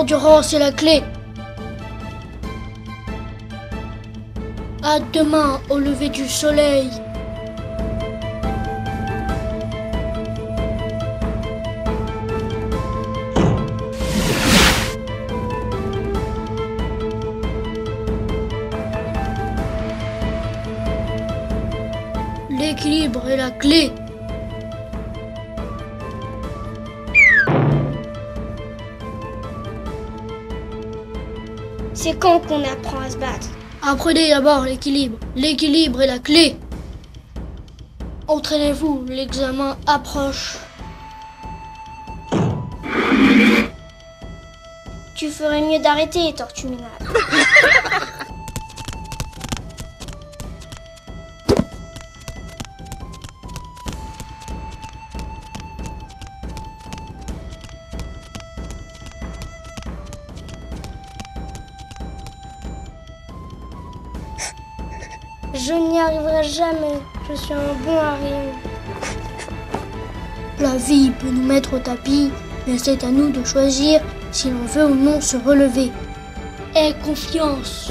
L'endurance est la clé. À demain au lever du soleil. L'équilibre est la clé. C'est quand qu'on apprend à se battre? Apprenez d'abord l'équilibre. L'équilibre est la clé. Entraînez-vous, l'examen approche. Tu ferais mieux d'arrêter, Tortue Minable. Je n'y arriverai jamais. Je suis un bon harem. La vie peut nous mettre au tapis, mais c'est à nous de choisir si l'on veut ou non se relever. Aie confiance.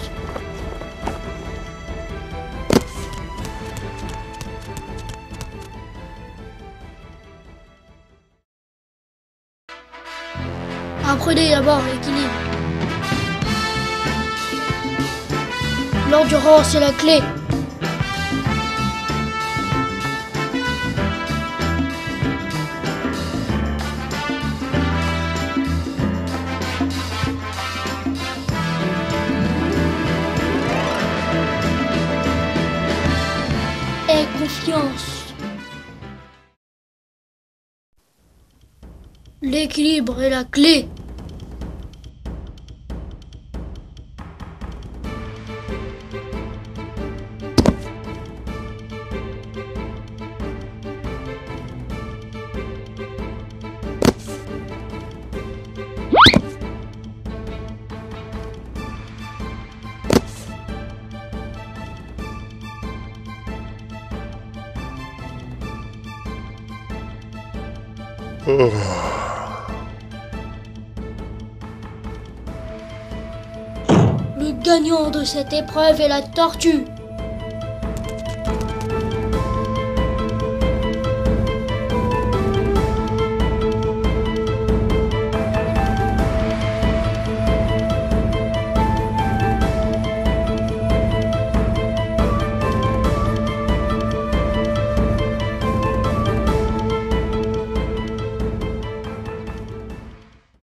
Apprenez d'abord l'équilibre. L'endurance est la clé. Aie confiance. L'équilibre est la clé. Le gagnant de cette épreuve est la tortue.